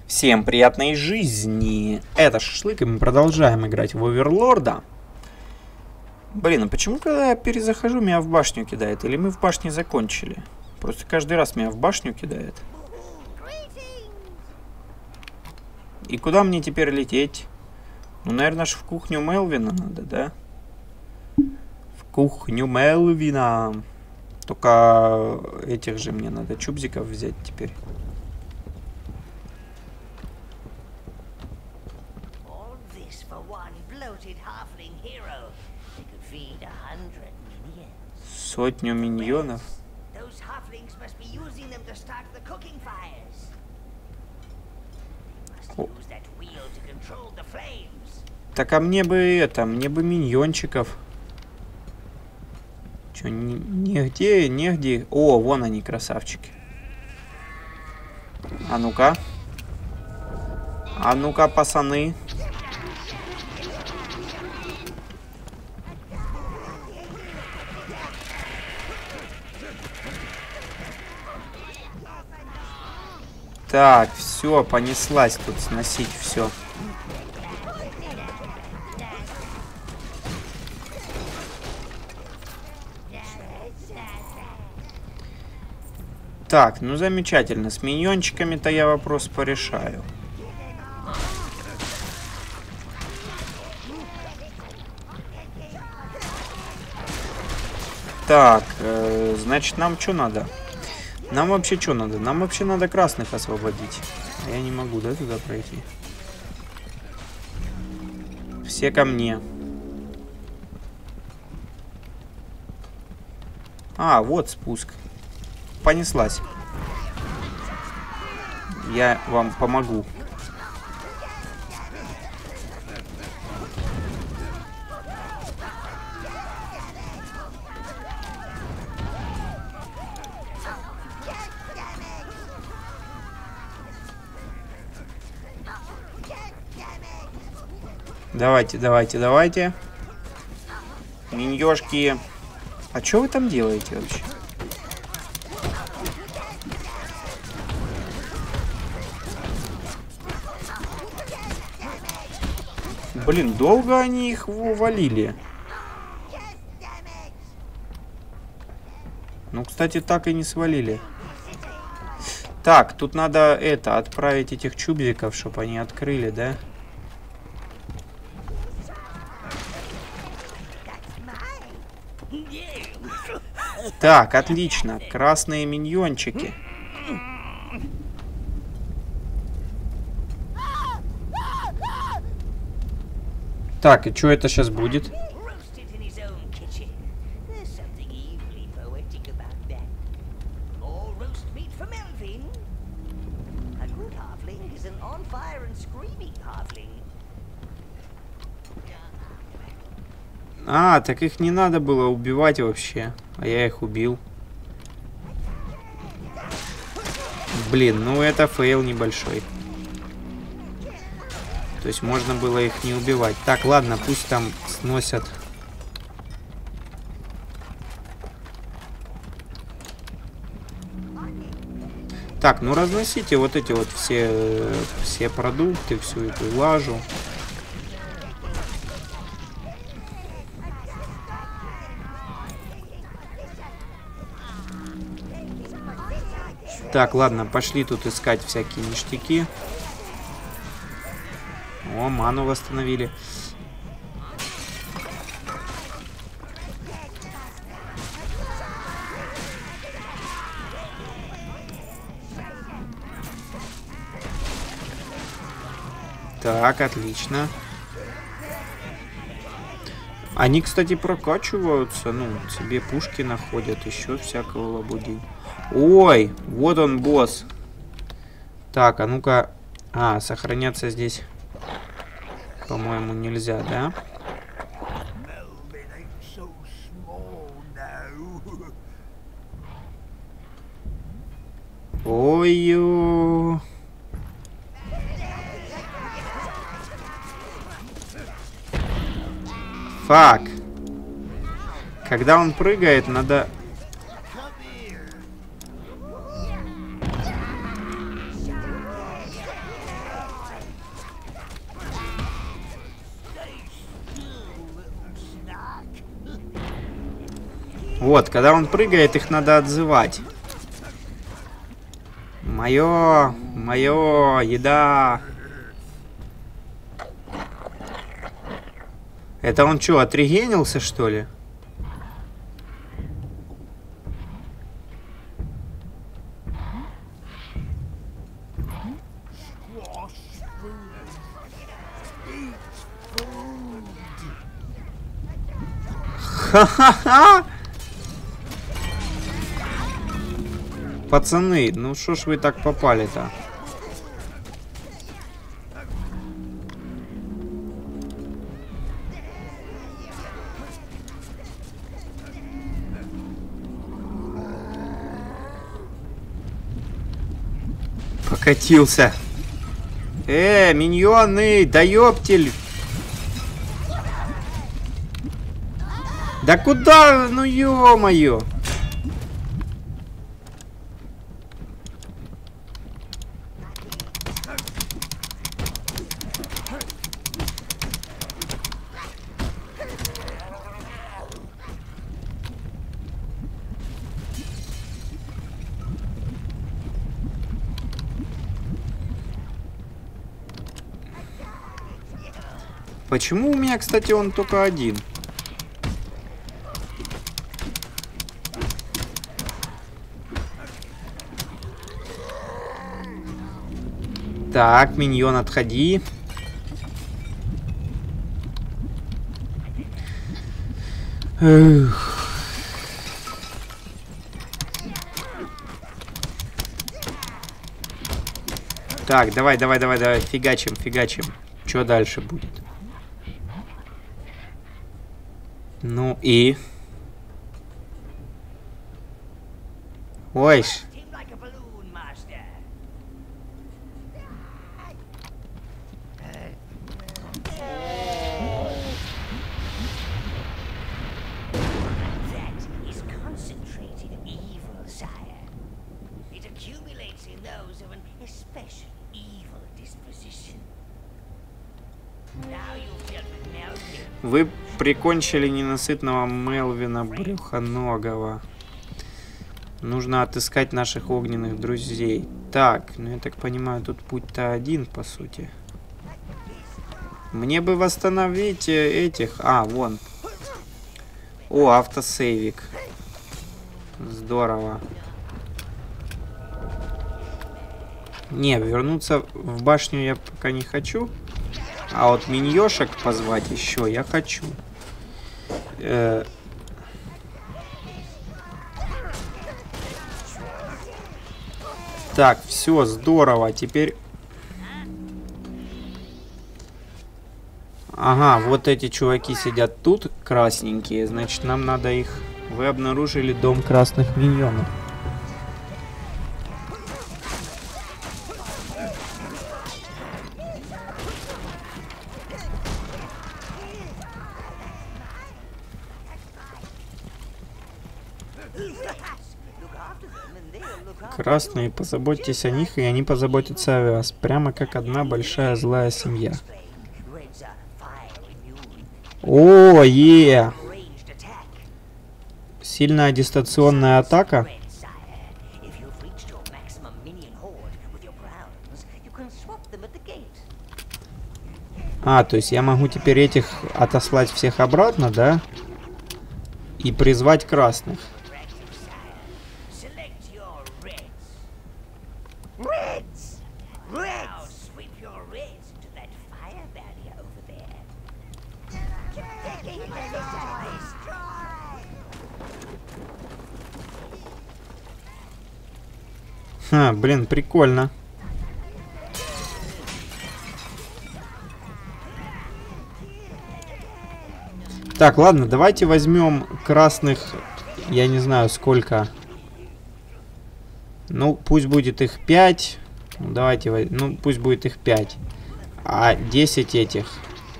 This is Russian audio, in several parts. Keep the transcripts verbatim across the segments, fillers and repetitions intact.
Всем приятной жизни! Это Шашлык, и мы продолжаем играть в Оверлорда. Блин, а почему, когда я перезахожу, меня в башню кидает? Или мы в башне закончили? Просто каждый раз меня в башню кидает. И куда мне теперь лететь? Ну, наверное, аж в кухню Мелвина надо, да? В кухню Мелвина. Только этих же мне надо чубзиков взять теперь. Сотню миньонов. О. Так, а мне бы это, мне бы миньончиков. Чё, нигде, нигде. О, вон они, красавчики. А ну-ка. А ну-ка, пацаны. Так, все, понеслась тут сносить все. Так, ну замечательно. С миньончиками-то я вопрос порешаю. Так, э, значит, нам что надо? Нам вообще что надо? Нам вообще надо красных освободить. А я не могу, да, туда пройти? Все ко мне. А, вот спуск. Понеслась. Я вам помогу. Давайте, давайте, давайте. Миньёшки. А что вы там делаете вообще? Блин, долго они их валили. Ну, кстати, так и не свалили. Так, тут надо это, отправить этих чубзиков, чтобы они открыли, да? Так, отлично. Красные миньончики. Так, и что это сейчас будет? А, так их не надо было убивать вообще. А я их убил. Блин, ну это фейл небольшой. То есть можно было их не убивать. Так, ладно, пусть там сносят. Так, ну разносите вот эти вот все, все продукты, всю эту лажу. Так, ладно, пошли тут искать всякие ништяки. О, ману восстановили. Так, отлично. Они, кстати, прокачиваются. Ну, себе пушки находят, еще всякого лабуди. Ой, вот он, босс. Так, а ну-ка. А, сохраняться здесь, по-моему, нельзя, да? Ой-ё. Фак. Когда он прыгает, надо... Вот, когда он прыгает, их надо отзывать. Моё, моё, еда. Это он что, отрегенился, что ли? Ха-ха-ха! Пацаны, ну шо ж вы так попали-то? Покатился. Э, миньоны, да ёптель. Да куда? Ну ё-моё. Почему у меня, кстати, он только один? Так, миньон, отходи. Эх. Так, давай, давай, давай, давай, фигачим, фигачим. Что дальше будет? Ну и... Ой. Вы прикончили ненасытного Мелвина Брюхоногого. Нужно отыскать наших огненных друзей. Так, ну я так понимаю, тут путь-то один, по сути. Мне бы восстановить этих... А, вон. О, автосейвик. Здорово. Не, вернуться в башню я пока не хочу. А вот миньёшек позвать еще я хочу. Э так, все, здорово. Теперь... Ага, вот эти чуваки сидят тут, красненькие. Значит, нам надо их... Вы обнаружили дом красных миньонов. Красные, позаботьтесь о них, и они позаботятся о вас. Прямо как одна большая злая семья. О, е! Сильная дистанционная атака. А, то есть я могу теперь этих отослать всех обратно, да? И призвать красных. Ха, блин, прикольно. Так, ладно, давайте возьмем красных, я не знаю сколько. Ну, пусть будет их пять. Ну, давайте, ну, пусть будет их пять. А десять этих.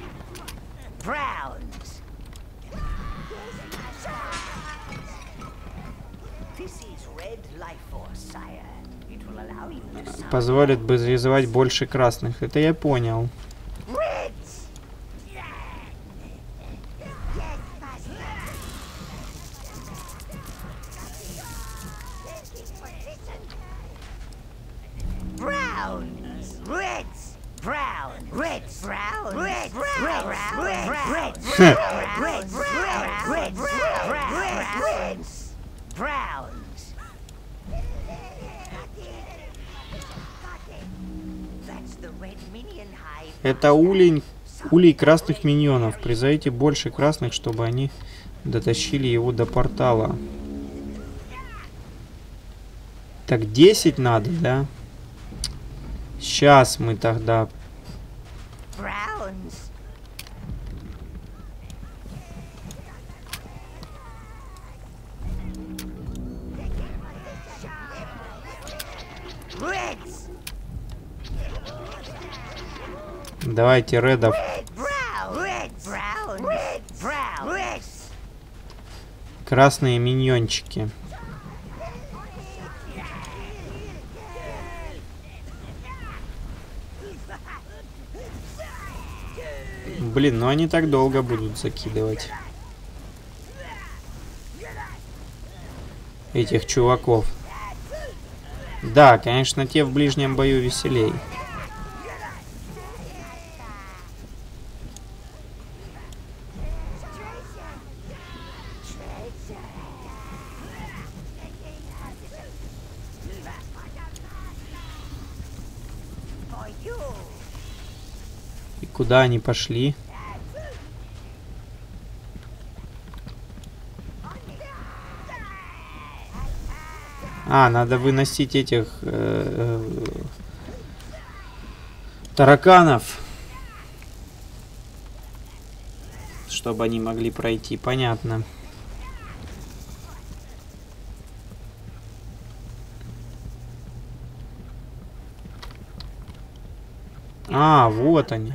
Позволит бы зарезать больше красных. Это я понял. Это улей, улей красных миньонов. Призовите больше красных, чтобы они дотащили его до портала. Так, десять надо, да? Сейчас мы тогда... Давайте редов. Красные миньончики. Блин, ну они так долго будут закидывать этих чуваков. Да, конечно, те в ближнем бою веселей. И куда они пошли? А, надо выносить этих э, э, тараканов, чтобы они могли пройти. Понятно. А, вот они.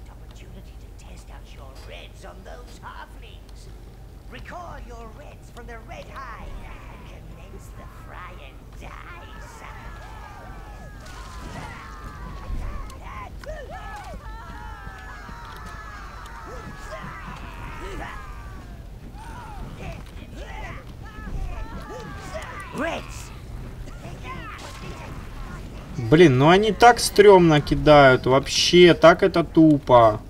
Блин, ну они так стрёмно кидают. Вообще, так это тупо.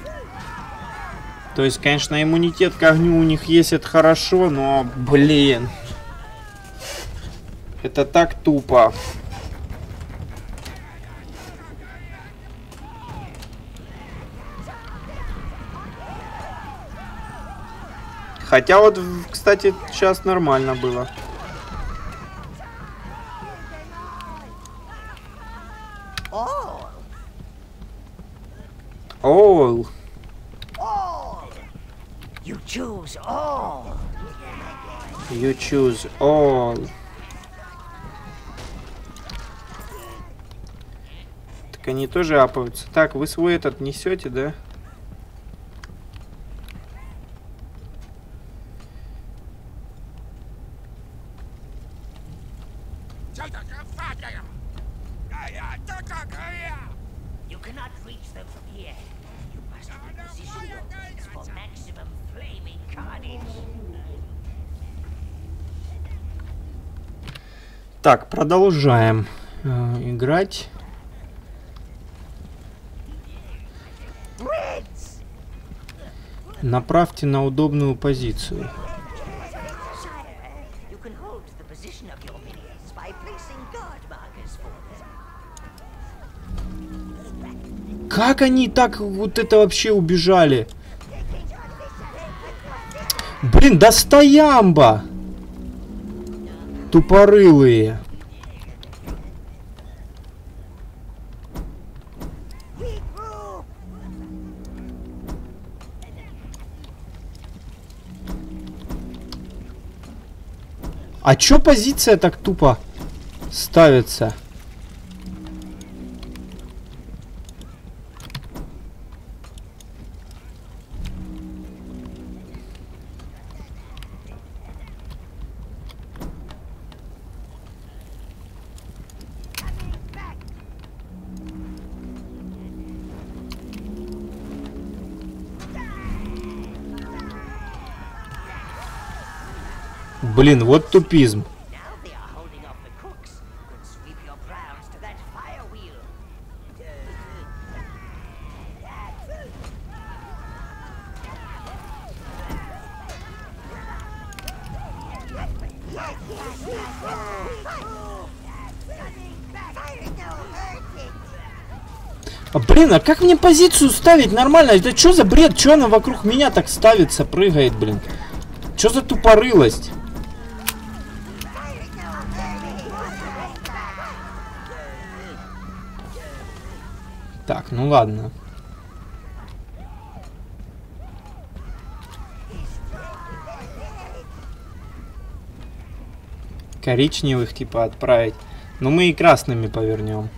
То есть, конечно, иммунитет к огню у них есть, это хорошо, но, блин. Это так тупо. Хотя вот, кстати, сейчас нормально было. All. All. You choose all. You choose all. Так они тоже апаются. Так, вы свой этот несете, да? You cannot reach them from here. You must reposition your weapons for maximum flaming carnage. Так, продолжаем э, играть. Направьте на удобную позицию. Как они так вот это вообще убежали? Блин, да стоямба! Тупорылые. А чё позиция так тупо ставится? Блин, вот тупизм. А, блин, а как мне позицию ставить нормально? Это что за бред? Что она вокруг меня так ставится, прыгает, блин? Что за тупорылость? Так, ну ладно. Коричневых типа отправить. Но мы и красными повернем.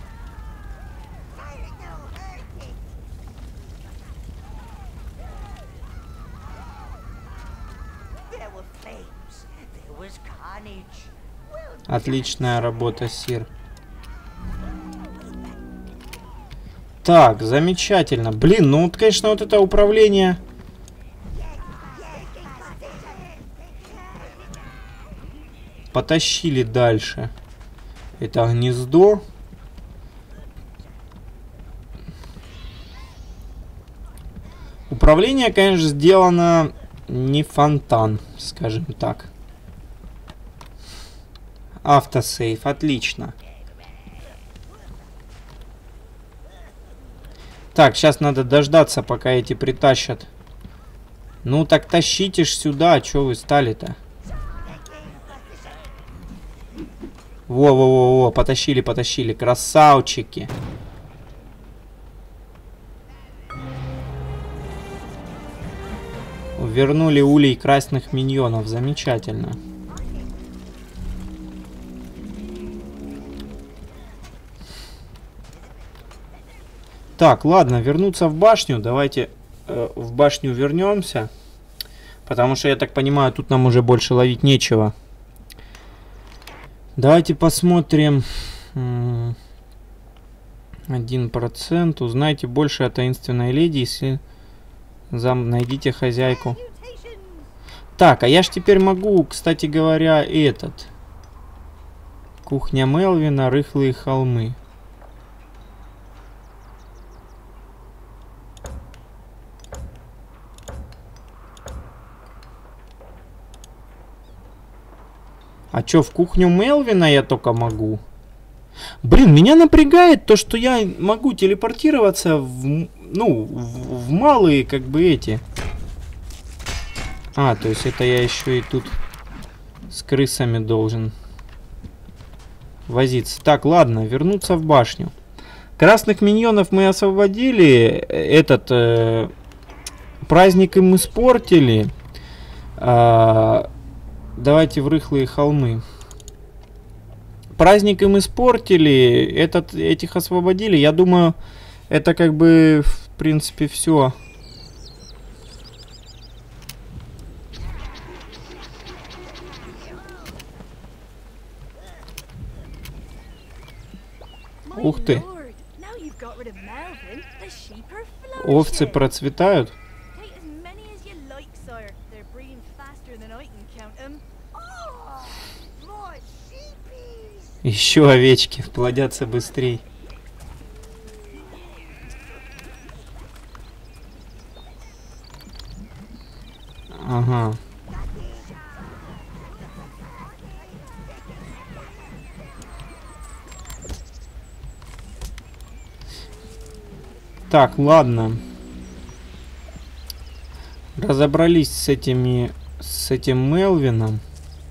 Отличная работа, сир. Так, замечательно. Блин, ну вот, конечно, вот это управление... Потащили дальше. Это гнездо. Управление, конечно, сделано не фонтан, скажем так. Автосейв, отлично. Так, сейчас надо дождаться, пока эти притащат. Ну так тащите ж сюда, что вы стали-то? Во-во-во-во, потащили, потащили, красавчики. Вернули улей красных миньонов, замечательно. Так, ладно, вернуться в башню. Давайте э, в башню вернемся. Потому что, я так понимаю, тут нам уже больше ловить нечего. Давайте посмотрим. Один процент. Узнайте больше о таинственной леди, если зам... найдите хозяйку. Так, а я ж теперь могу, кстати говоря, этот. Кухня Мелвина, рыхлые холмы. А чё, в кухню Мелвина я только могу? Блин, меня напрягает то, что я могу телепортироваться в, ну, в, в малые, как бы, эти. А, то есть это я еще и тут с крысами должен возиться. Так, ладно, вернуться в башню. Красных миньонов мы освободили. Этот э, праздник им испортили. А, давайте в рыхлые холмы. Праздник им испортили. Этот, этих освободили. Я думаю, это как бы, в принципе, все. Ух ты. Овцы процветают. Еще овечки плодятся быстрей. Ага. Так, ладно. Разобрались с этими, с этим Мелвином.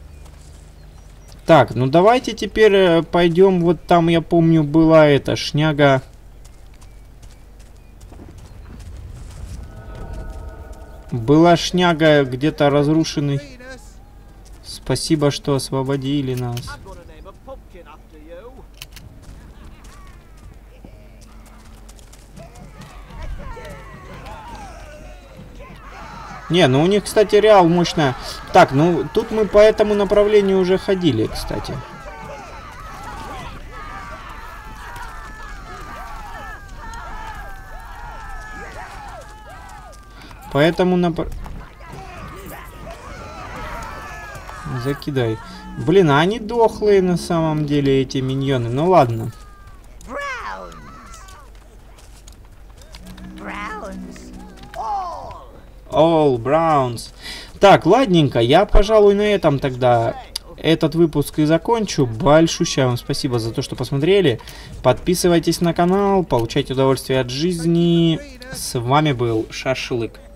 Так, ну давайте теперь пойдем. Вот там, я помню, была эта шняга. Была шняга где-то разрушенный. Спасибо, что освободили нас. Не, ну у них, кстати, реал мощная. Так, ну тут мы по этому направлению уже ходили, кстати. Поэтому напр... Закидай. Блин, а они дохлые на самом деле, эти миньоны. Ну ладно. All Browns. Так, ладненько, я, пожалуй, на этом тогда этот выпуск и закончу. Большущее вам спасибо за то, что посмотрели. Подписывайтесь на канал, получайте удовольствие от жизни. С вами был Шашлык.